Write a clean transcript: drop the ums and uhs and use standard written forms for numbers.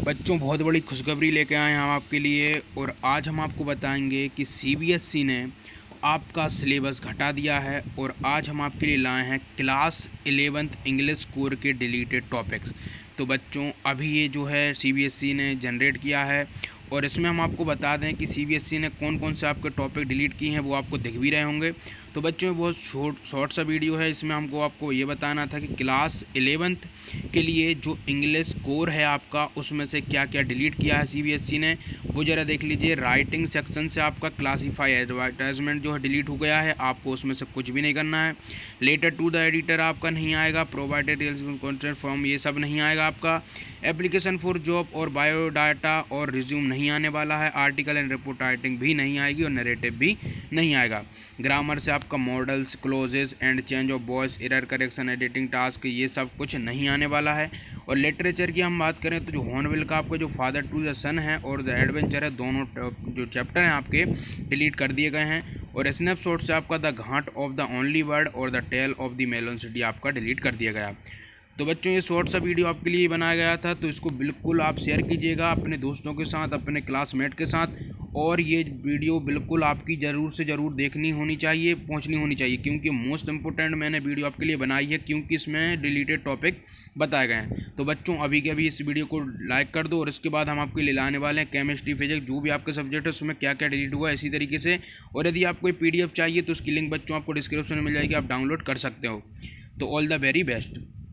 बच्चों, बहुत बड़ी खुशखबरी लेके आए हैं हम आपके लिए। और आज हम आपको बताएंगे कि सीबीएसई ने आपका सिलेबस घटा दिया है। और आज हम आपके लिए लाए हैं क्लास 11th इंग्लिश कोर के डिलीटेड टॉपिक्स। तो बच्चों, अभी ये जो है सीबीएसई ने जनरेट किया है और इसमें हम आपको बता दें कि सीबीएसई ने कौन कौन से आपके टॉपिक डिलीट किए हैं, वो आपको दिख भी रहे होंगे। तो बच्चों, ये बहुत शॉर्ट सा वीडियो है। इसमें हमको आपको ये बताना था कि क्लास 11th के लिए जो इंग्लिश कोर है आपका, उसमें से क्या क्या डिलीट किया है सीबीएसई ने, वो ज़रा देख लीजिए। राइटिंग सेक्शन से आपका क्लासीफाई एडवर्टाइजमेंट जो है डिलीट हो गया है, आपको उसमें से कुछ भी नहीं करना है। लेटर टू द एडिटर आपका नहीं आएगा। प्रोवाइडेड कंटेंट फॉर्म ये सब नहीं आएगा आपका। एप्लीकेशन फॉर जॉब और बायोडाटा और रिज्यूम नहीं आने वाला है। आर्टिकल एंड रिपोर्ट राइटिंग भी नहीं आएगी और नरेटिव भी नहीं आएगा। ग्रामर से आपका modals, clozes and change of voice, error correction, editing task, ये सब कुछ नहीं आने वाला है। और लिटरेचर की हम बात करें तो जो हॉर्नबिल का आपका जो फादर टू द सन है और द एडवेंचर है, दोनों जो चैप्टर हैं आपके डिलीट कर दिए गए हैं। और स्नैपशॉट से आपका the ghat of the only world और the tale of the melon city आपका डिलीट कर दिया गया। तो बच्चों, ये शॉर्ट सा वीडियो आपके लिए बनाया गया था, तो इसको बिल्कुल आप शेयर कीजिएगा अपने दोस्तों के साथ, अपने क्लासमेट के साथ। और ये वीडियो बिल्कुल आपकी ज़रूर से ज़रूर देखनी होनी चाहिए, पहुंचनी होनी चाहिए, क्योंकि मोस्ट इंपॉर्टेंट मैंने वीडियो आपके लिए बनाई है, क्योंकि इसमें डिलीटेड टॉपिक बताए गए हैं। तो बच्चों, अभी के अभी इस वीडियो को लाइक कर दो। और इसके बाद हम आपके लिए लाने वाले हैं केमिस्ट्री, फिजिक्स, जो भी आपके सब्जेक्ट है उसमें क्या क्या डिलीट हुआ है इसी तरीके से। और यदि आपको PDF चाहिए तो उसकी लिंक बच्चों आपको डिस्क्रिप्शन में मिल जाएगी, आप डाउनलोड कर सकते हो। तो ऑल द वेरी बेस्ट।